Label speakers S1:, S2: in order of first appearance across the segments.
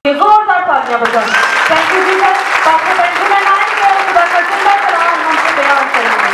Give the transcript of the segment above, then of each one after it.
S1: जोरदार तालियां बजाएं। थैंक यू जी सर। डॉक्टर बेंजामिन आएंगे और खुदा का सुंदर कलाम हमसे बयान करेंगे।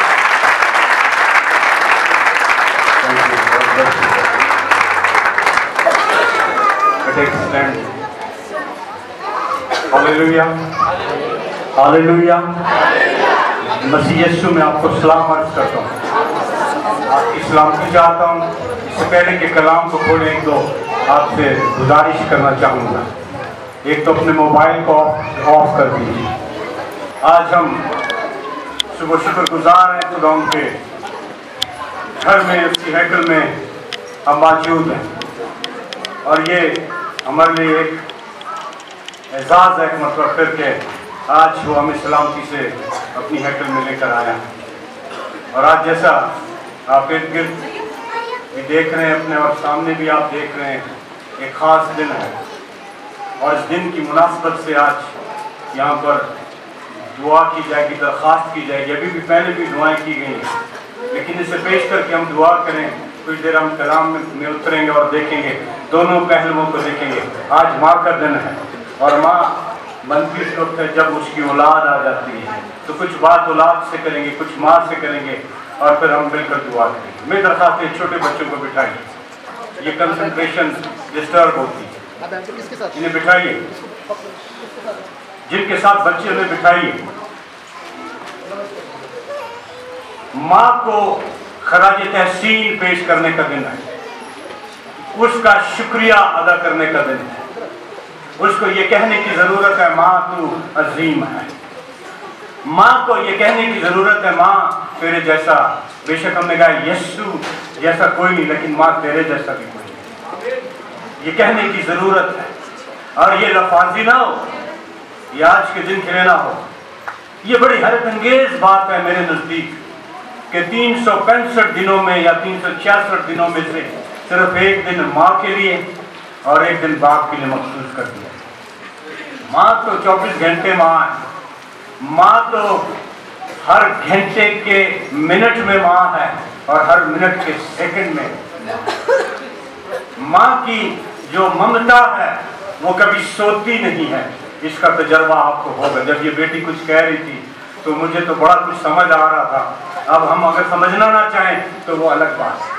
S2: Hallelujah, hallelujah. मसीह यीशु में आपको सलाम अर्ज करता हूँ। आपकी सलामती चाहता हूँ। इससे पहले कि कलाम को खोलें, एक दो आपसे गुजारिश करना चाहूँगा। एक तो अपने मोबाइल को ऑफ कर दीजिए। आज हम सुबह शुक्रगुजार हैं खुदा के घर में, उसकी हैकल में हम मौजूद हैं और ये हमारे लिए एक एजाज़ है, मतलब फिर के आज वो हमें सलामती से अपनी हैकल में लेकर आया। और आज जैसा आप इर्द गिर्द भी देख रहे हैं अपने और सामने भी आप देख रहे हैं, एक ख़ास दिन है और इस दिन की मुनासबत से आज यहाँ पर दुआ की जाएगी, दरख्वास्त की जाएगी। अभी भी पहले भी दुआएं की गई हैं, लेकिन इसे पेश करके हम दुआ करें। कुछ देर हम कलाम में उतरेंगे और देखेंगे, दोनों पहलुओं को देखेंगे। आज माँ का दिन है और माँ बनती इस वक्त है जब उसकी औलाद आ जाती है, तो कुछ बात औलाद से करेंगे, कुछ माँ से करेंगे और फिर हम मिलकर दुआ करेंगे। मेरी दरख्वास्त है, छोटे बच्चों को बिठाइए, ये कंसंट्रेशन डिस्टर्ब होती है, इन्हें बिठाइए। जिनके साथ बच्चे उन्हें बिठाइए। माँ को खराज तहसीन पेश करने का दिन है, उसका शुक्रिया अदा करने का दिन है। उसको ये कहने की ज़रूरत है, माँ तू अजीम है। माँ को ये कहने की ज़रूरत है, माँ तेरे जैसा, बेशक हमने कहा यीशु जैसा कोई नहीं, लेकिन माँ तेरे जैसा भी कोई नहीं, ये कहने की ज़रूरत है। और ये लफाजी ना हो, ये आज के दिन के लिए ना हो। ये बड़ी हैरत अंगेज बात है मेरे नज़दीक कि 365 दिनों में या 366 दिनों में से सिर्फ एक दिन माँ के लिए और एक दिन बाप के लिए मखसूस कर दिया। माँ तो 24 घंटे माँ है। माँ तो हर घंटे के मिनट में माँ है और हर मिनट के सेकंड में। माँ की जो ममता है वो कभी सोती नहीं है। इसका तजर्बा आपको होगा। जब ये बेटी कुछ कह रही थी तो मुझे तो बड़ा कुछ समझ आ रहा था। अब हम अगर समझना ना चाहें तो वो अलग बात है,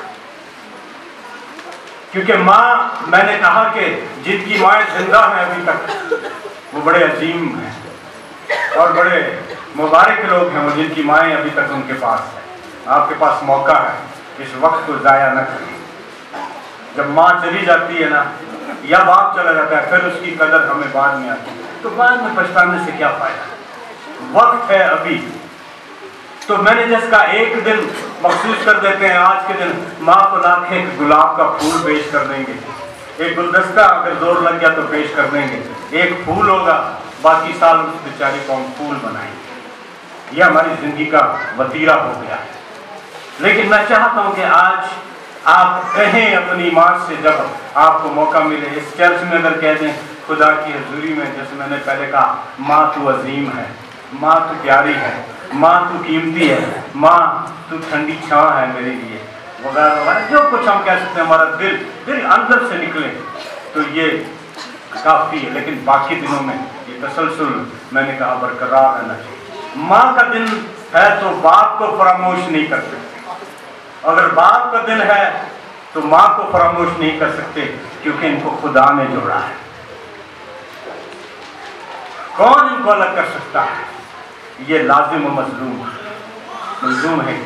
S2: क्योंकि माँ, मैंने कहा कि जिनकी माएँ जिंदा हैं अभी तक, वो बड़े अजीम हैं और बड़े मुबारक लोग हैं वो जिनकी माएँ अभी तक उनके पास है। आपके पास मौका है, इस वक्त को ज़ाया न करें। जब माँ चली जाती है ना, या बाप चला जाता है, फिर उसकी कदर हमें बाद में आती है, तो बाद में पछताने से क्या फ़ायदा। वक्त है अभी। तो मैंने जिसका एक दिन मखसूस कर देते हैं, आज के दिन माँ को लाके एक गुलाब का फूल पेश कर देंगे, एक गुलदस्ता अगर जोर लग गया तो पेश कर देंगे, एक फूल होगा, बाकी साल उस बेचारे को हम फूल बनाएंगे। यह हमारी जिंदगी का वतीरा हो गया है। लेकिन मैं चाहता हूँ कि आज आप कहें अपनी माँ से, जब आपको मौका मिले, इस चर्च में अगर कह दें खुदा की हजूरी में, जैसे मैंने पहले कहा, माँ तू अजीम है, माँ तू प्यारी है, माँ तू कीमती है, माँ तू ठंडी छां है मेरे लिए, वगैरह वगैरह जो कुछ हम कह सकते हैं। हमारा दिल अंदर से निकले तो ये काफ़ी है। लेकिन बाकी दिनों में ये तसलसल, मैंने कहा, बरकरार रहना चाहिए। माँ का दिन है तो बाप को फरामोश नहीं कर सकते। अगर बाप का दिन है तो माँ को फरामोश नहीं कर सकते, क्योंकि इनको खुदा ने जोड़ा है। कौन इनको अलग कर सकता है? ये लाजिम और मजलूम है।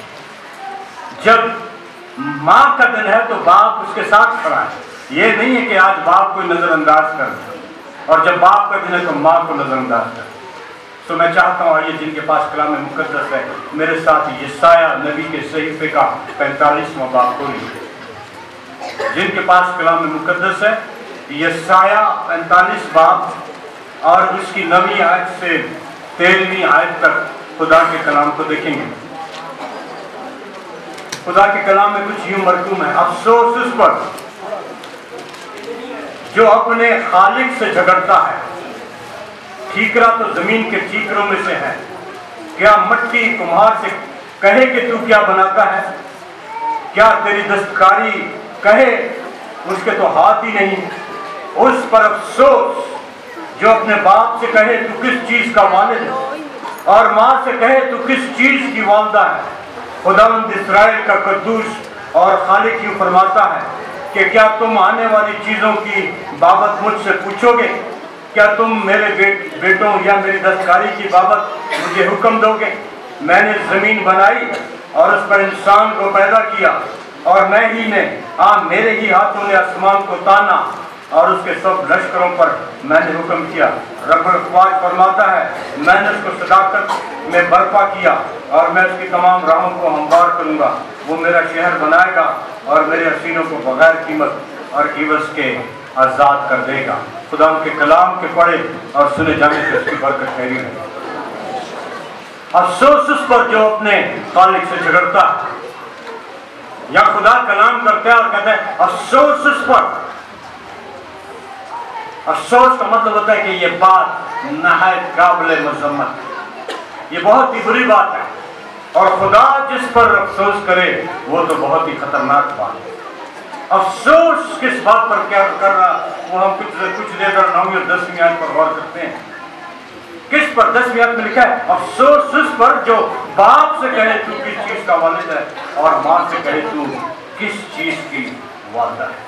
S2: जब माँ का दिन है तो बाप उसके साथ खड़ा है। ये नहीं है कि आज बाप को नजरअंदाज कर दे, और जब बाप का दिन है तो माँ को नजरअंदाज कर। तो मैं चाहता हूँ, आइए जिनके पास कलाम मुकद्दस है, मेरे साथ यशाया नबी के सहीफे का 45वां बाब खोलिए। जिनके पास कलाम मुकद्दस है, यशाया 45 बाब और उसकी 9वीं आयत से 13वीं आयत तक खुदा के कलाम को देखेंगे। खुदा के कलाम में कुछ यूं मरकूम है, अफसोस उस पर जो अपने खालिक से झगड़ता है। ठीकरा तो जमीन के ठीकरों में से है, क्या मट्टी कुम्हार से कहे कि तू क्या बनाता है? क्या तेरी दस्तकारी कहे उसके तो हाथ ही नहीं? उस पर अफसोस जो अपने बाप से कहे तू किस चीज का वालिद है, और माँ से कहे तू किस चीज की वालदा है। खुदावंद इस्राएल का कद्दूस और खालिक यूं फरमाता है कि क्या तुम आने वाली चीजों की बाबत मुझसे पूछोगे? क्या तुम मेरे बेटों या मेरी दस्तकारी की बाबत मुझे हुक्म दोगे? मैंने जमीन बनाई और उस पर इंसान को पैदा किया, और मैं ही ने मेरे ही हाथों ने आसमान को ताना, और उसके सब लश्करों पर मैंने हुक्म किया। रब्बुल ख्वाज फरमाता है, मैंने उसको सदाकत में बर्पा किया, और मैं उसकी तमाम राहों को हमवार करूंगा। वो मेरा शहर बनाएगा और मेरे हसीनों को बगैर कीमत और इवज के आज़ाद कर देगा। खुदा के कलाम के पढ़े और सुने जाने से उसकी बरकत ठहरी है। अफसोस उस पर जो अपने खालिक से झगड़ता है, या खुदा कलाम करता है और कहता है अफसोस उस पर। अफसोस का मतलब होता है कि ये बात नहायत काबिल मजम्मत है, ये बहुत ही बुरी बात है, और खुदा जिस पर अफसोस करे वो तो बहुत ही खतरनाक बात है। अफसोस किस बात पर क्या कर रहा, वो हम कुछ देर 9वीं और 10वीं आयत पर गौर करते हैं। किस पर? 10वीं आयत में लिखा है अफसोस उस पर जो बाप से कहे तू किस चीज का वालिद है, और माँ से कहे तू किस चीज की वालिदा है।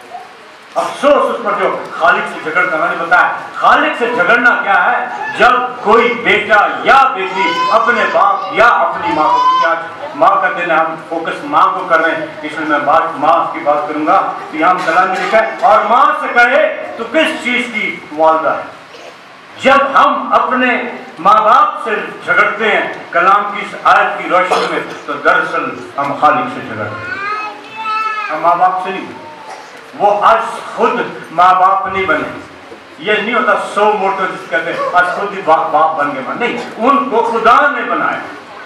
S2: अफसोस उस पर जो खालिक से झगड़ता। मैंने बताया खालिक से झगड़ना क्या है? जब कोई बेटा या बेटी अपने बाप या अपनी माँ को, क्या माँ का दिन हम फोकस माँ को कर रहे हैं, इसलिए मैं माँ की बात करूंगा। तो यहाँ कलाम में लिखा है और माँ से कहे तो किस चीज की वालिदा है। जब हम अपने माँ बाप से झगड़ते हैं कलाम की इस आयत की रोशनी में, तो दरअसल हम खालिक से झगड़ते हैं, हम माँ बाप से नहीं। वो आज खुद माँ बाप नहीं बने। ये नहीं होता सो मोटो जिस कहते हैं आज खुद ही बाप बन गए। नहीं, उनको खुदा ने बनाया।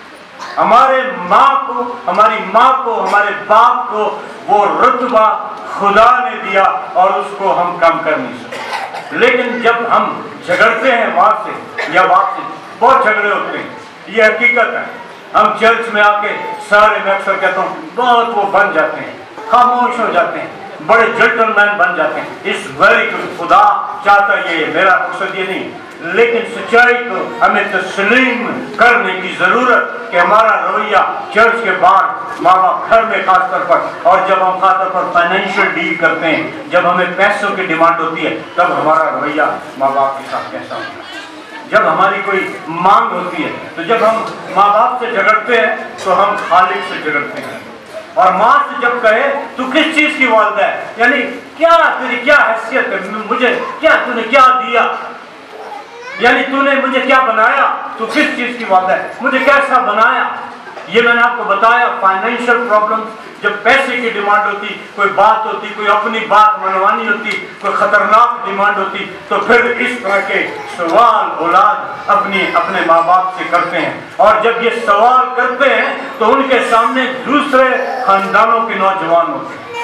S2: हमारे माँ को, हमारी माँ को, हमारे बाप को वो रुतबा खुदा ने दिया, और उसको हम कम कर नहीं सकते। लेकिन जब हम झगड़ते हैं माँ से या बाप से, बहुत झगड़े होते हैं, ये हकीकत है। हम चर्च में आके सारे, मैं अक्सर कहता हूँ, बहुत वो बन जाते हैं, खामोश हो जाते हैं, बड़े जेंटलमैन बन जाते हैं। इस वेरी गुड, खुदा चाहता ये, मेरा मकसद ये नहीं, लेकिन सच्चाई को हमें तस्लीम करने की जरूरत कि हमारा रवैया चर्च के बाहर, माँ बाप घर में खासतौर पर, और जब हम खासतौर पर फाइनेंशियल डील करते हैं, जब हमें पैसों की डिमांड होती है, तब हमारा रवैया माँ बाप के साथ कैसा होता है। जब हमारी कोई मांग होती है, तो जब हम माँ बाप से झगड़ते हैं तो हम खालिक से झगड़ते हैं। और माँ से जब कहे तू किस चीज की वालिदा है, यानी क्या तेरी क्या हैसियत है, मुझे क्या तूने क्या दिया, यानी तूने मुझे क्या बनाया, तू किस चीज की वालिदा है, मुझे कैसा बनाया। ये मैंने आपको बताया, फाइनेंशियल प्रॉब्लम, जब पैसे की डिमांड होती, कोई बात होती, कोई अपनी बात मनवानी होती, कोई खतरनाक डिमांड होती, तो फिर इस तरह के सवाल औलाद अपने माँ बाप से करते हैं। और जब ये सवाल करते हैं तो उनके सामने दूसरे खानदानों के नौजवान होते हैं,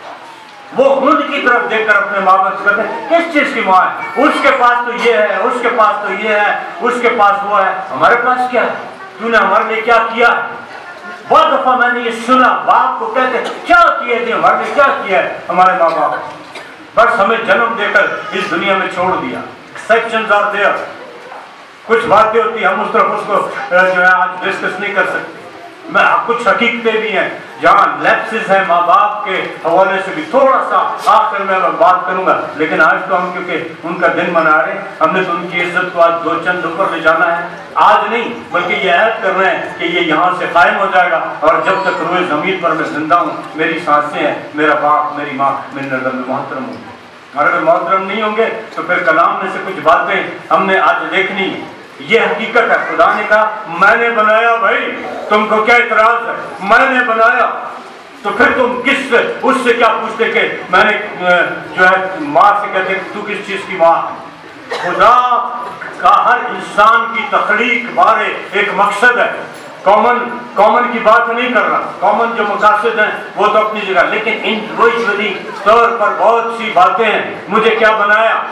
S2: वो उनकी तरफ देखकर अपने माँ बाप से कहते हैं किस चीज की माँ है, उसके पास तो ये है, उसके पास तो ये है, उसके पास वो है, हमारे पास क्या है, तूने हमारे लिए क्या किया है। बहुत दफा मैंने ये सुना, बाप को कहते क्या किए थे, हमारे लिए क्या किया है हमारे माँ बाप, बस हमें जन्म देकर इस दुनिया में छोड़ दिया। एक्सेप्शंस आर देयर, कुछ बातें होती हम उस तरफ उसको जो है आज डिस्कस नहीं कर सकते। मैं कुछ हकीकतें भी हैं जहाँ लैप्सेस है माँ बाप के हवाले से भी, थोड़ा सा आखिर में मैं बात करूंगा। लेकिन आज तो हम क्योंकि उनका दिन मना रहे हैं, हमने तो उनकी इज्जत को आज दो चंद ऊपर ले जाना है। आज नहीं बल्कि ये ऐद कर रहे हैं कि ये यहाँ से कायम हो जाएगा, और जब तक रोए ज़मीन पर मैं जिंदा हूँ, मेरी सांसें हैं, मेरा बाप मेरी माँ मेरी नज़र में मोहतरम होंगे। और अगर मोहतरम नहीं होंगे तो फिर कलाम में से कुछ बातें हमने आज देखनी है। ये हकीकत है, खुदा ने कहा मैंने बनाया, भाई तुमको क्या इतराज है, मैंने बनाया, तो फिर तुम किस उससे क्या पूछते कि मैंने जो है माँ से कहते तू किस चीज की माँ। खुदा का हर इंसान की तख्लीक बारे एक मकसद है। कॉमन की बात नहीं कर रहा, कॉमन जो मकासद हैं वो तो अपनी जगह, लेकिन इंडिविजुअली तौर पर बहुत सी बातें हैं। मुझे क्या बनाया,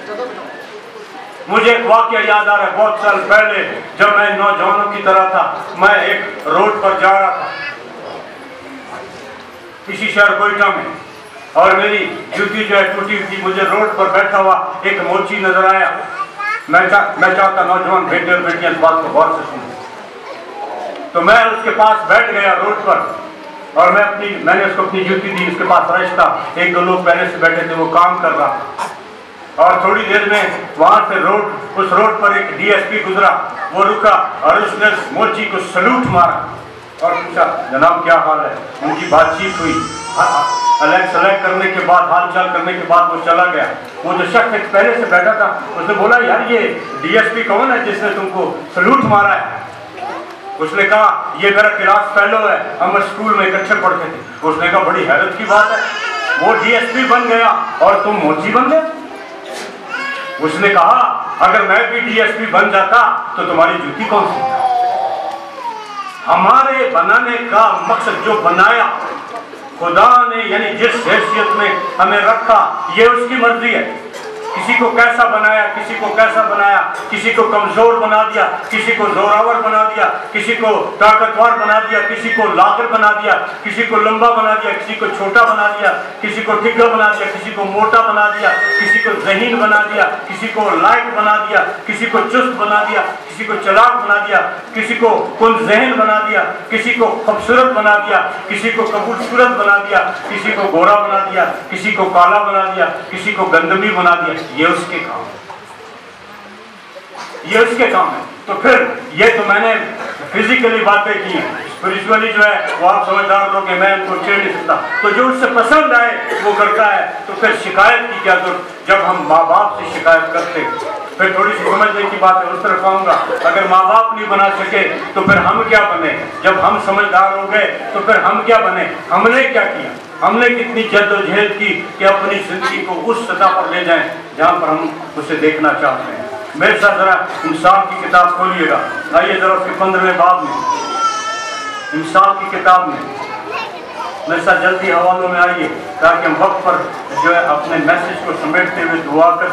S2: मुझे एक वाकया याद आ रहा है, बहुत साल पहले जब मैं नौजवानों की तरह था, मैं एक रोड पर जा रहा था किसी शहर कोयटा में, और मेरी जूती जो है टूटी हुई थी। मुझे रोड पर बैठा हुआ एक मोची नजर आया। मैं चाहता नौजवान बेटे और बेटियां इस बात को गौर से सुने। तो मैं उसके पास बैठ गया रोड पर और मैंने उसको अपनी जूती दी। उसके पास रश था, एक दो लोग पहले से बैठे थे, वो काम कर रहा था। और थोड़ी देर में वहां से उस रोड पर एक डीएसपी गुजरा। वो रुका और उसने मोची को सलूट मारा और पूछा, जनाब क्या हाल है। उनकी बातचीत हुई, अलग करने के बाद, हाल चाल करने के बाद वो चला गया। वो जो शख्स पहले से बैठा था उसने बोला, यार ये डीएसपी कौन है जिसने तुमको सलूट मारा है। उसने कहा, ये मेरा क्लास फेलो है, हम स्कूल में इकट्ठे पढ़ते थे। उसने कहा, बड़ी हैरत की बात है, वो डीएसपी बन गया और तुम मोची बन गए। उसने कहा, अगर मैं भी डीएसपी बन जाता तो तुम्हारी जूती कौन सी। हमारे बनाने का मकसद, जो बनाया खुदा ने, यानी जिस हैसियत में हमें रखा, ये उसकी मर्जी है। किसी को कैसा बनाया, किसी को कैसा बनाया, किसी को कमजोर बना दिया, किसी को जोरावर बना दिया, किसी को ताकतवर बना दिया, किसी को लाकर बना दिया, किसी को लंबा बना दिया, किसी को छोटा बना दिया, किसी को टिक्का बना दिया, किसी को मोटा बना दिया, किसी को ज़हीन बना दिया, किसी को लाइट बना दिया, किसी को चुस्त बना दिया, किसी को चालाक बना दिया, किसी को कुल ज़हन बना दिया, किसी को खूबसूरत बना दिया, किसी को खूबसूरत बना दिया, किसी को गोरा बना दिया, किसी को काला बना दिया, किसी को गंदमी बना दिया। ये उसके काम है, ये उसके काम है। तो फिर ये तो मैंने फिजिकली बातें की हैं, स्पिरिचुअली जो है वो आप समझदार लोग हैं, मैं उनको छेड़ नहीं सकता। तो जो उससे पसंद आए वो करता है। तो फिर शिकायत की क्या जरूरत। जब हम माँ बाप से शिकायत करते, फिर थोड़ी सी समझने की बात है, उस तरफ आऊंगा। अगर माँ बाप नहीं बना सके तो फिर हम क्या बने। जब हम समझदार हो गए तो फिर हम क्या बने। हमने क्या किया, हमने कितनी जद्दोजहद की कि अपनी जिंदगी को उस सतह पर ले जाएं जहां पर हम उसे देखना चाहते हैं। मेरे साथ जरा इंसान की किताब खोलिएगा। आइए जरा उसके 15वें बाब में, इंसान की किताब में मेरे साथ जल्दी हवालों में आइए, ताकि हम वक्त पर जो है अपने मैसेज को समेटते हुए दुआ कर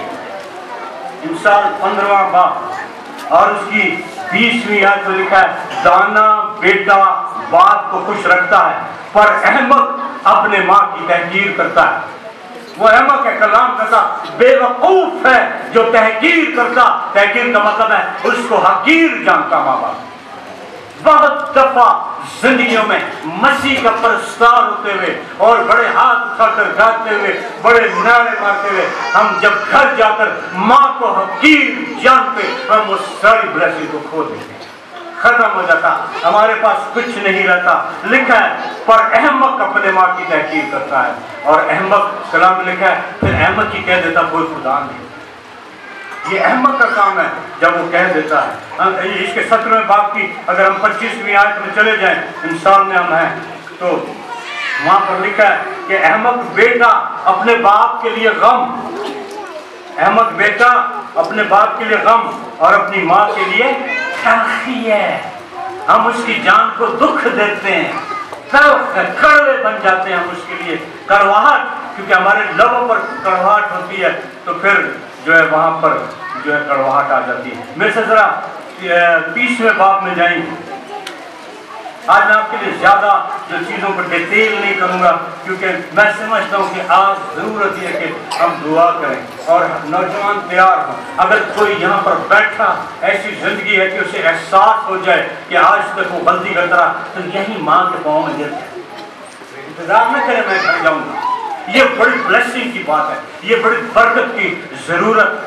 S2: सकें। इंसान 15वां बाब और उसकी 20वीं आयत में लिखा है, दाना बेटा बाप को खुश रखता है, पर अहमक अपने माँ की तहकीर करता है। वो अहमक है, कलाम करता, बेवकूफ है जो तहकीर करता। तहकीर का मतलब है उसको हकीर जानता माँ बाप। बहुत दफा जिंदगियों में मसीह का परस्तार होते हुए और बड़े हाथ उठाकर गाते हुए, बड़े नारे मारते हुए, हम जब घर जाकर माँ को हकीर जानते, हम उस सारी ब्लेसिंग को खो देते, खत्म हो जाता, हमारे पास कुछ नहीं रहता। लिखा है, पर अहमक अपने माँ की तहकीर करता है। और अहमक कलाम में लिखा है, फिर अहमक ही कह देता कोई खुदा नहीं। ये अहमक का काम है जब वो कह देता है। इसके 17वें बाब की अगर हम 25वीं आयत में चले जाएं, इंसान में हम हैं, तो वहां पर लिखा है कि अहमक बेटा अपने बाप के लिए गम, अहमक बेटा अपने बाप के लिए गम और अपनी माँ के लिए तलखी है। हम उसकी जान को दुख देते हैं, कड़वे बन जाते हैं हम उसके लिए, कड़वाहट, क्योंकि हमारे लबों पर कड़वाहट होती है, तो फिर जो है वहां पर जो है कड़वाहट आ जाती है। मेरे से जरा 30वें बाब में जाएंगे। आज मैं आपके लिए ज्यादा जो चीजों पर डिटेल नहीं करूंगा, क्योंकि मैं समझता हूं कि आज जरूरत है कि हम दुआ करें और नौजवान तैयार हों। अगर कोई यहाँ पर बैठा ऐसी जिंदगी है कि उसे एहसास हो जाए कि आज तक वो गलती करता रहा, तो यही माँ के पाँव में गिरता है। इंतजार न करें मैं घर जाऊंगा। ये बड़ी ब्लेसिंग की बात है, ये बड़ी बरकत की जरूरत।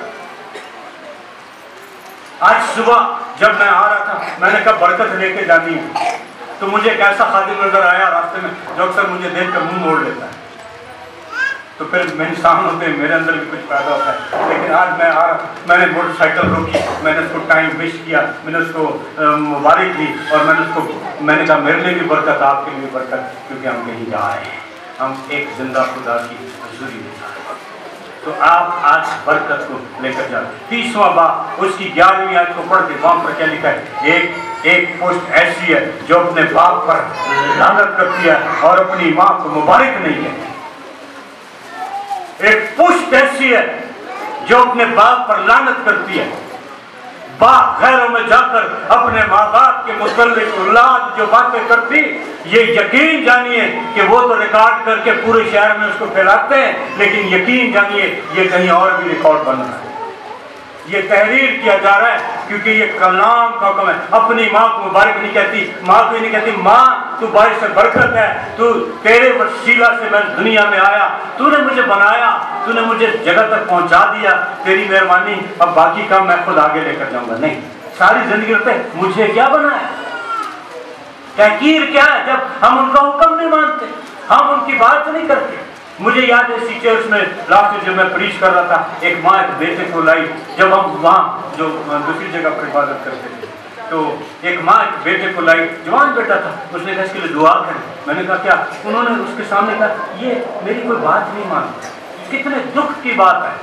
S2: आज सुबह जब मैं आ रहा था, मैंने कहा बरकत लेके जानी है, तो मुझे एक ऐसा खादिम नजर आया रास्ते में जो अक्सर मुझे देख कर मुंह मोड़ लेता है। तो फिर मैं इंसान होते हैं, मेरे अंदर भी कुछ पैदा होता है। लेकिन आज मैं आ रहा, मैंने मोटरसाइकिल रोकी, मैंने उसको टाइम विश किया, मैंने उसको मुबारक दी और मैंने कहा मेरे लिए भी बरकत, आपके लिए भी बरकत, क्योंकि हम कहीं जा रहे हैं, हम एक जिंदा खुदा की हजूरी में जा रहे हैं। तो आप आज बरकत को लेकर जाओ। 30वां बाब उसकी 11वीं आयत को पढ़ के वहां पर क्या लिखा है, एक पोस्ट ऐसी है जो अपने बाप पर लानत करती है और अपनी माँ को मुबारक नहीं है। एक पुष्ट ऐसी है जो अपने बाप पर लानत करती है। बागैरों में जाकर अपने माँ बाप के मुतल्लिक औलाद जो बातें करती, ये यकीन जानिए कि वो तो रिकॉर्ड करके पूरे शहर में उसको फैलाते हैं, लेकिन यकीन जानिए ये कहीं और भी रिकॉर्ड बन रहा है, ये तहरीर किया जा रहा है, क्योंकि ये कलाम का हुक्म है। अपनी माँ को मुबारक नहीं कहती, माँ को नहीं कहती माँ तू बारिश से बरकत है, तू तेरे वसीला से मैं दुनिया में आया, तूने मुझे बनाया, तूने मुझे जगह तक पहुंचा दिया, तेरी मेहरबानी, अब बाकी काम मैं खुद आगे लेकर जाऊंगा। नहीं, सारी जिंदगी रहते मुझे क्या बनाया। तहकीर क्या है जब हम उनका हुक्म नहीं मानते, हम उनकी बात नहीं करते। मुझे याद है इसी चर्च में लास्ट जब मैं प्रीच कर रहा था, एक माँ एक बेटे को लाई, जब हम वहाँ जो दूसरी जगह पर इबादत करते थे, तो एक माँ एक बेटे को लाई, जवान बेटा था, उसने कहा इसके लिए दुआ करें। मैंने कहा क्या? उन्होंने उसके सामने कहा ये मेरी कोई बात नहीं मानता। कितने दुख की बात है।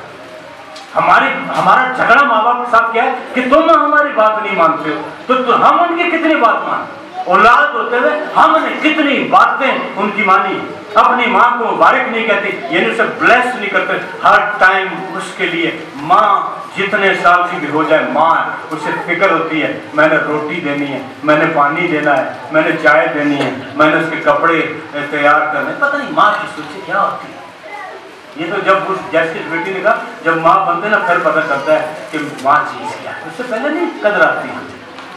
S2: हमारा झगड़ा माँ बाप के साथ क्या है कि तुम हमारी बात नहीं मानते हो, तो हम उनकी कितनी बात मानते। औलाद होते हुए हमने कितनी बातें उनकी मानी। अपनी माँ को मुबारक नहीं कहते, यानी उसे ब्लेस नहीं करते। हर टाइम उसके लिए माँ जितने साल की भी हो जाए माँ है, उसे फिक्र होती है मैंने रोटी देनी है, मैंने पानी देना है, मैंने चाय देनी है, मैंने उसके कपड़े तैयार करने। पता नहीं माँ की सोच क्या होती है। ये तो जब उस जैसे बेटी ने कहा जब माँ बनते ना फिर पता चलता है कि माँ चीज क्या है। उससे पहले नहीं कदर आती है,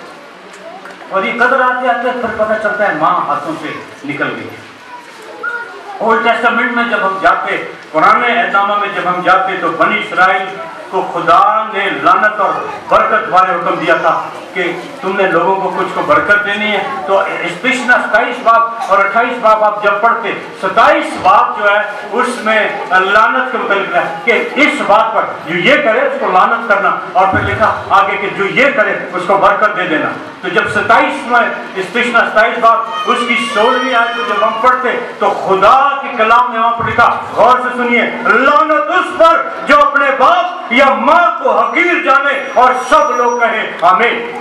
S2: और ये कदर आते आते फिर पता चलता है माँ हाथों से निकल गई। ओल्ड टेस्टामेंट में जब हम जाते, पुराने एहदनामा में जब हम जाते, तो बनी इस्राइल को खुदा ने लानत और बरकत वाले हुक्म दिया था कि तुमने लोगों को कुछ को बरकत देनी है। तो स्पेशल 27 बाब और 28 बाब आप जब पढ़ते, 27 बाब जो है उसमें लानत के मुताबिक है कि इस बात पर जो ये करे उसको लानत करना, और फिर लिखा आगे कि जो ये करे उसको बरकत दे देना। तो जब 27 में स्पेशल 27 बाब उसकी 16वीं आयत को जब हम पढ़ते, तो खुदा के कलाम में वहां पर लिखा, गौर से सुनिए, लानत उस पर जो अपने बाप या माँ को हकीर जाने और सब लोग कहे आमीन।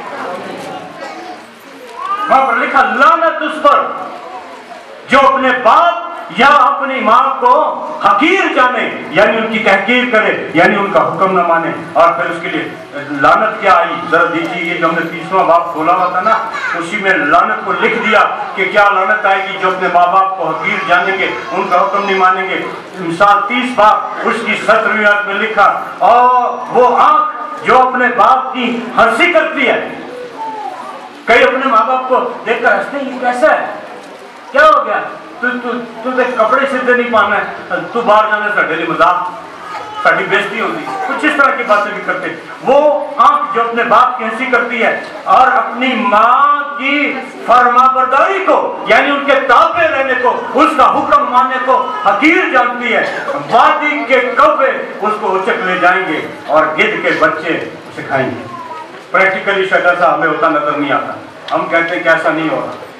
S2: वहां पर लिखा लानत उस पर जो अपने बाप या अपनी माँ को हकीर जाने, यानी उनकी तहकीर करे, यानी उनका हुक्म न माने। और फिर उसके लिए लानत क्या आई, जरा देखिए। ये जो हमने 30वां बाब खोला हुआ था ना, उसी में लानत को लिख दिया कि क्या लानत आएगी जो अपने माँ बाप को हकीर जानेंगे, उनका हुक्म नहीं मानेंगे। मिसाल 30 बाब उसकी 17वीं आयत में लिखा, और वो आंख जो अपने बाप की हंसी करती है। कई अपने माँ बाप को देखकर हंसते, ये कैसा है, क्या हो गया, तू कपड़े सीधे नहीं पाना है, तू बाहर जाना, साढ़े लिए मजाक, साड़ी बेइज्जती होगी, कुछ इस तरह की बातें भी करते। वो आंख जो अपने बाप की हंसी करती है और अपनी माँ की फरमाबरदारी को, यानी उनके ताबे रहने को, उसका हुक्म मानने को हकीर जानती है। वादी के कौवे उसको उचक ले जाएंगे और गिद्ध के बच्चे उसे खाएंगे। प्रैक्टिकली शायद ऐसा हमें होता नजर नहीं आता, हम कहते हैं कि ऐसा नहीं हो रहा,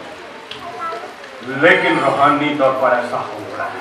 S2: लेकिन रूहानी तौर पर ऐसा हो रहा है।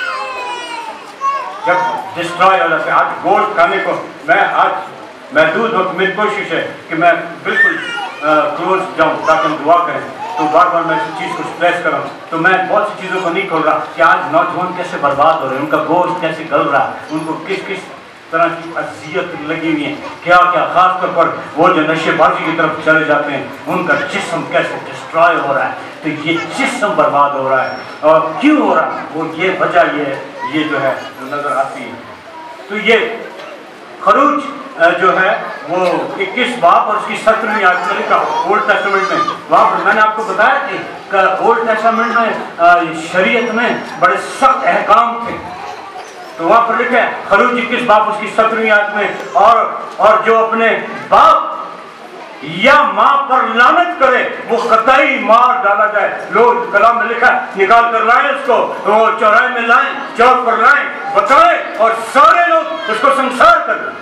S2: जब डिस्ट्रॉय हो जाते, आज गोश्त खाने को मैं महदूद वक्त मेरी कोशिश है कि मैं बिल्कुल क्लोज जाऊं ताकि हम दुआ करें, तो बार बार मैं इस चीज़ को स्ट्रेस कर रहा हूँ। तो मैं बहुत सी चीज़ों को नहीं खोल रहा कि आज नौजवान कैसे बर्बाद हो रहे हैं, उनका गोश्त कैसे गल रहा है, उनको किस किस तरह की अजियत लगी हुई है, क्या क्या, खास तौर पर वो जो नशेबाजी की तरफ चले जाते हैं, उनका जिस्म कैसे डिस्ट्रॉय हो रहा है। तो ये जिस्म बर्बाद हो रहा है, और क्यों हो रहा है, वो ये वजह ये जो है नजर आती है। तो ये खरूज जो है वो 21 बाब और उसकी 17वीं आयत में लिखा ओल्ड टेस्टामेंट में। वहाँ पर मैंने आपको बताया कि ओल्ड टेस्टामेंट में शरीयत में बड़े सख्त अहकाम थे। तो वहाँ पर लिखा है खरूज 21 बाब उसकी 17वीं आयत में, और जो अपने बाप या माँ पर लानत करे वो कतई मार डाला जाए। लोग कलाम में लिखा है, निकाल कर लाएं उसको, वो चौराहे में लाएं, चौक पर लाएं, बताएं, और सारे लोग उसको संसार कर दें।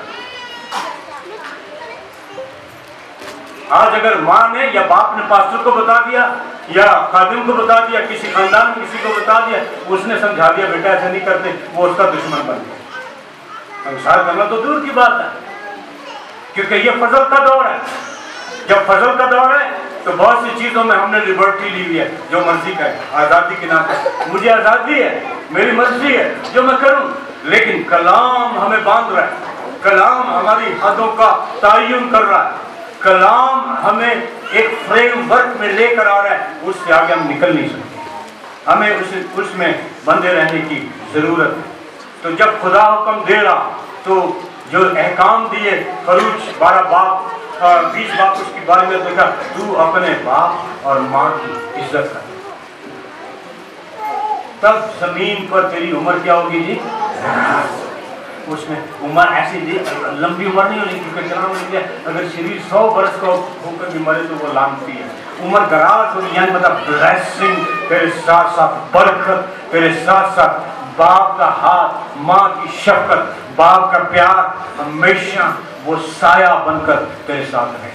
S2: आज अगर माँ ने या बाप ने पास्टर को बता दिया या खादिम को बता दिया, किसी खानदान में किसी को बता दिया, उसने समझा दिया बेटा ऐसे नहीं करते, वो उसका दुश्मन बन गया। संसार करना तो दूर की बात है, क्योंकि ये फजल का दौर है। जब फजल का दौर है तो बहुत सी चीज़ों में हमने लिबर्टी ली हुई है, जो मर्जी का है, आज़ादी के नाम पर। मुझे आज़ादी है, मेरी मर्जी है जो मैं करूं, लेकिन कलाम हमें बांध रहा है, कलाम हमारी हदों का तयन कर रहा है। کلام ہمیں ایک فریم ورک میں لے کر آ رہا ہے، اس سے آگے ہم نکل نہیں سکتے، ہمیں اس میں بندے رہنے کی ضرورت ہے۔ تو جب خدا حکم دے رہا تو جو احکام دیے خروج 12 باب 20 باب اس کے بارے میں دیکھا، تو اپنے باپ اور ماں کی عزت کر، تب زمین پر تیری عمر کیا ہوگی جی؟ اس میں عمر ایسی لمبی عمر نہیں ہونی، کیونکہ کلام میں لکھا ہے اگر شریر 100 برس کا ہو کر بھی مرے تو وہ لعنتی ہے۔ عمر دراز ہوگی، یعنی مطلب بلیسنگ، تیرے ساتھ ساتھ برکت، تیرے ساتھ ساتھ باپ کا ہاتھ، ماں کی شفقت، باپ کا پیار ہمیشہ وہ سایہ بن کر تیرے ساتھ رہے۔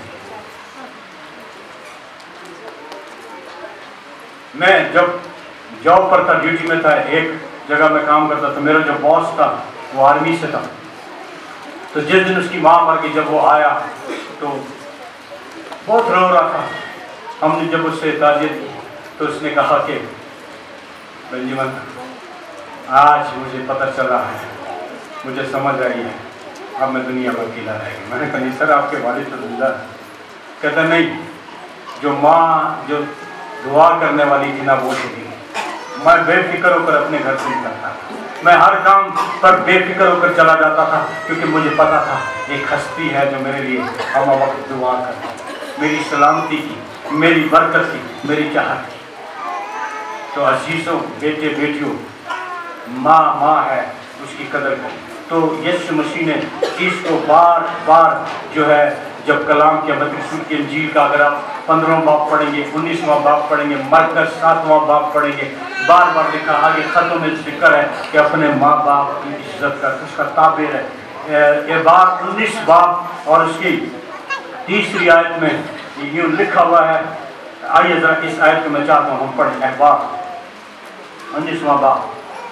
S2: میں جب جاب پر تھا، ڈیوٹی میں تھا، ایک جگہ میں کام کرتا تھا، میرا جو باس تھا وہ آرمی سے تھا، تو جس دن اس کی ماں مر گئی، جب وہ آیا تو بہت رو رہا تھا۔ ہم نے جب اس سے تعزیت کی تو اس نے کہا کہ بنجمن، آج مجھے پتہ چلا ہے، مجھے سمجھ آئی ہے، اب میں دنیا میں اکیلا رہ گیا۔ میں نے کہا نہیں سر، آپ کے والد تو زندہ ہے۔ کہتا نہیں، جو ماں جو دعا کرنے والی تھی نا وہ چلی گئی، میں بے فکر ہو کر اپنے گھر سے نکلتا تھا، میں ہر کام پر بے فکر ہو کر چلا جاتا تھا، کیونکہ مجھے پتا تھا ایک ہستی ہے جو میرے لیے ہم وقت دعا کرتی، میری سلامتی کی، میری برکت کی، میری چاہت کی۔ تو عزیزوں، بیٹے بیٹیوں، ماں ماں ہے، اس کی قدر کریں۔ تو یسوع مسیح نے اس کو بار بار جو ہے، جب کلام کے متی کی انجیل کا اگر آپ 15واں باب پڑھیں گے، 19واں باب پڑھیں گے، مرکز 7واں باب پڑھیں گے، بار بار لکھا، آگے ختم میں ذکر ہے کہ اپنے ماں باپ کی عزت کر، اس کا تعبیر ہے۔ یہ بات 19 باب اور اس کی 3 آیت میں یوں لکھا ہوا ہے۔ آئیے ذرا اس آیت کو میں چاہتا ہوں ہم پڑھیں، احباب 19واں باب۔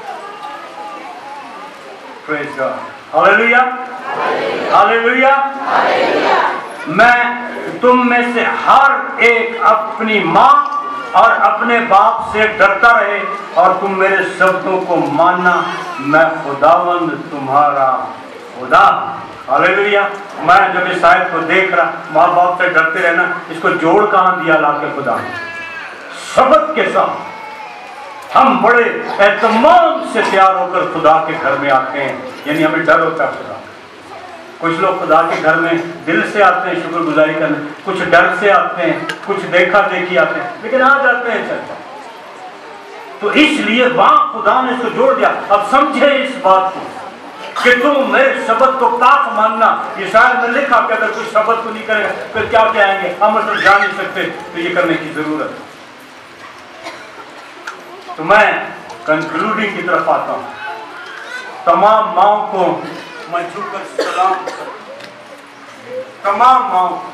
S2: Praise God. Hallelujah. Hallelujah. میں تم میں سے ہر ایک اپنی ماں اور اپنے باپ سے ڈرتا رہے اور تم میرے شبدوں کو ماننا، میں خداوند تمہارا خدا۔ ہاللیلویا۔ میں جب اس آیت کو دیکھ رہا، ماں باپ سے ڈرتے رہنا، اس کو جوڑ کہاں دیا لا کے خدا نے؟ شبد کے ساتھ ہم بڑے اہتمام سے تیار ہو کر خدا کے گھر میں آتے ہیں، یعنی ہمیں ڈر ہوتا ہے خدا۔ کچھ لوگ خدا کے گھر میں دل سے آتے ہیں شکر گزاری کرنے، کچھ ڈر سے آتے ہیں، کچھ دیکھا دیکھی آتے ہیں، لیکن آ جاتے ہیں چلتا۔ تو اس لیے وہاں خدا نے اس کو جوڑ دیا۔ اب سمجھے اس بات کو کہ تم میرے شبد کو پاک ماننا۔ یہ شاید میں لکھا کہ اگر کوئی شبد کو نہیں کرے گا پھر کیا کہیں گے، ہم اس جا نہیں سکتے، تو یہ کرنے کی ضرورت ہے۔ تو میں کنکلوڈنگ کی طرف آتا ہوں۔ تمام ماؤں کو میں جھک کر سلام کرتا ہوں، تمام ماؤں کو۔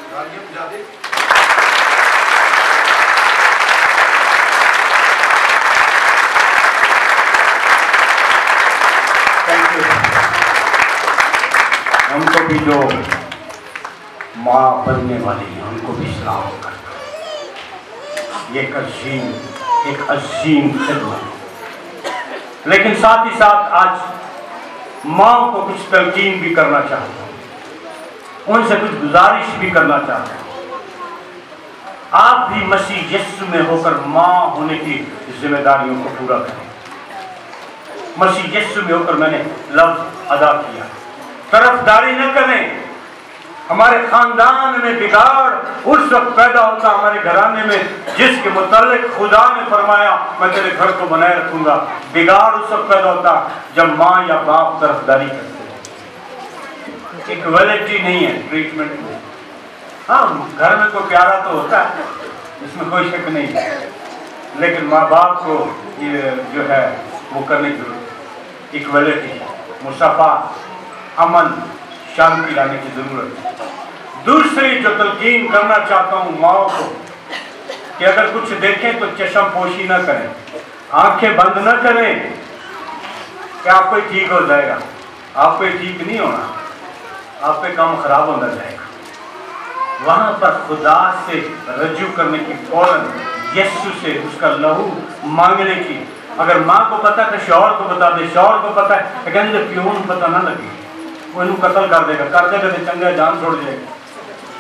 S2: ان کو بھی جو ماں بننے والی ہیں ان کو بھی سلام کرتا ہوں۔ یہ ایک عظیم خدمت، لیکن ساتھ ہی ساتھ آج ماں کو کچھ تلقین بھی کرنا چاہتا ہوں، ان سے کچھ گزارش بھی کرنا چاہتا ہوں۔ آپ بھی مسیح یسوع میں ہو کر ماں ہونے کی ذمہ داریوں کو پورا کریں۔ مسیح یسوع میں ہو کر میں نے لفظ ادا کیا، طرفداری نہ کریں۔ ہمارے خاندان میں بگاڑ اس وقت پیدا ہوتا ہمارے گھرانے میں جس کے متعلق خدا نے فرمایا میں تیرے گھر کو بنائے رکھوں گا۔ بگاڑ اس وقت پیدا ہوتا جب ماں یا باپ طرفداری کرتے ہیں۔ ایکویلٹی نہیں ہے ٹریٹمنٹ میں۔ ہاں، گھر میں کوئی پیارا تو ہوتا ہے، اس میں کوئی شک نہیں ہے، لیکن ماں باپ کو یہ جو ہے وہ کرنے کی ضرورت ہے۔ ایکویلٹی، مساوات، امن، شانتی لانے کی ضرورت ہے۔ دوسری جو تلقین کرنا چاہتا ہوں ماؤں کو کہ اگر کچھ دیکھیں تو چشم پوشی نہ کریں، آنکھیں بند نہ کریں کہ آپ کو ٹھیک ہو جائے گا۔ آپ کو ٹھیک نہیں ہونا، آپ پہ کام خراب ہونا جائے گا۔ وہاں پر خدا سے رجوع کرنے کی، فوراً یسوع سے اس کا لہو مانگنے کی۔ اگر ماں کو پتا تو شوہر کو بتا دے، شوہر کو پتا ہے لیکن پیون پتہ نہ لگے، وہ انہوں قتل کر دے گا تو چنگا جان چھوڑ جائے گا۔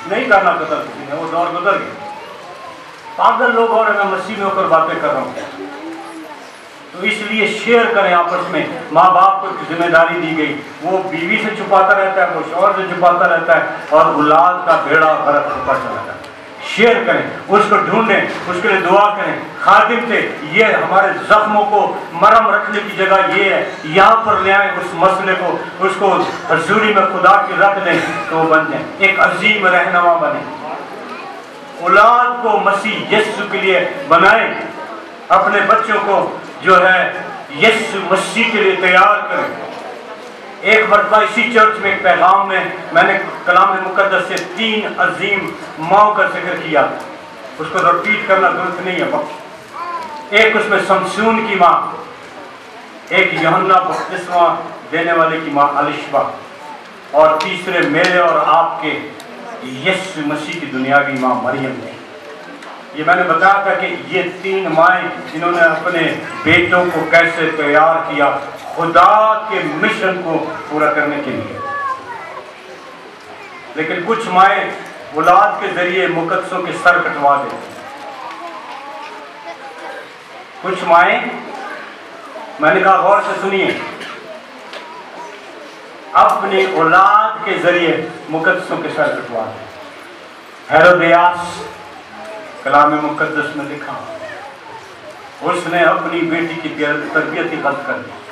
S2: नहीं करना कतल किसी ने, वो दौर गुजर गया। पागल लोग और मैं मसीह में होकर बातें कर रहा हूँ। तो इसलिए शेयर करें आपस में। माँ बाप को जिम्मेदारी दी गई, वो बीवी से छुपाता रहता है, वो शौहर से छुपाता रहता है, और औलाद का बेड़ा गर्क होता चला जाता है। शेयर करें, उसको ढूंढें, उसके लिए दुआ करें। खादिम थे, ये हमारे जख्मों को मरहम रखने की जगह ये है, यहाँ पर ले आए उस मसले को, उसको हजूरी में खुदा की रख दें तो वो बन जाए, एक अजीम रहनुमा बने। औलाद को मसीह यीशु के लिए बनाए, अपने बच्चों को जो है यीशु मसीह के लिए तैयार करें। एक मरतबा इसी चर्च में एक पैगाम में मैंने कलाम मुकद्दस से 3 अजीम माओं का जिक्र किया, उसको रिपीट करना दुरुस्त नहीं है। एक उसमें शमसून की माँ, एक यूहन्ना बपतिस्मा देने वाले की माँ अलिशबा, और तीसरे मेरे और आपके यीशु मसीह की दुनियावी माँ मरियम ने। ये मैंने बताया था कि ये 3 माएँ जिन्होंने अपने बेटों को कैसे तैयार किया खुदा के मिशन को पूरा करने के लिए। लेकिन कुछ माएँ औलाद के जरिए मुकद्दसों के सर कटवा देती, कुछ माएँ, मैंने कहा गौर से सुनिए, अपनी औलाद के जरिए मुकद्दसों के सर कटवा देती। हेरोदियास कलाम मुकद्दस में लिखा, उसने अपनी बेटी की तरबियत ही बंद कर दी,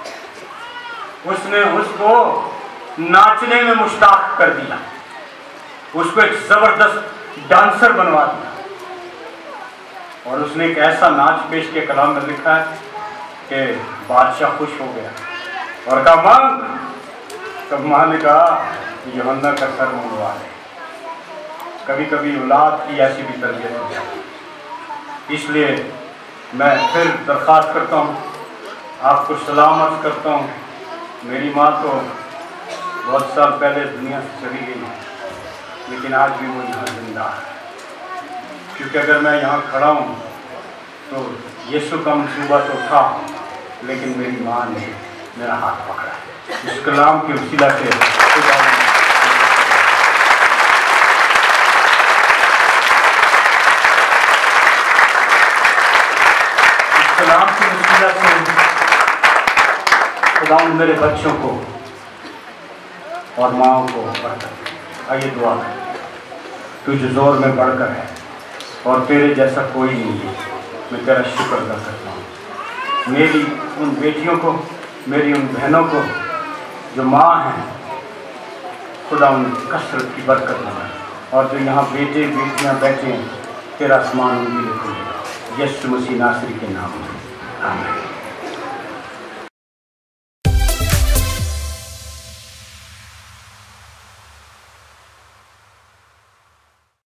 S2: उसने उसको नाचने में मुश्ताक कर दिया, उसको एक जबरदस्त डांसर बनवा दिया, और उसने एक ऐसा नाच पेश किया, कलाम में लिखा है कि बादशाह खुश हो गया और कहा मांग। तब मां ने कहा यूहन्ना का सर मंगवा ले। कभी कभी औलाद की ऐसी भी तरबियत हो जाती। इसलिए मैं फिर दरख्वास्त करता हूँ, आपको सलामत करता हूँ। मेरी माँ तो बहुत साल पहले दुनिया से चली गई, लेकिन आज भी वो यहाँ जिंदा है, क्योंकि अगर मैं यहाँ खड़ा हूँ तो यीशु का मंसूबा तो था, लेकिन मेरी माँ ने मेरा हाथ पकड़ा। इस कलाम के वसीला से खुदा मेरे बच्चों को और माओ को बरकत। आइए दुआ करें। तू जो जोर में बढ़कर है और तेरे जैसा कोई नहीं है, मैं तेरा शुक्र अदा करता हूँ। मेरी उन बेटियों को, मेरी उन बहनों को जो माँ हैं, खुदा उन कसरत की बरकत लगाए, और जो यहाँ बेटे बेटियाँ बैठे हैं, तेरा आसमान उनके लिए खुलेगा। यीशु मसीह नासरी के नाम में आमीन।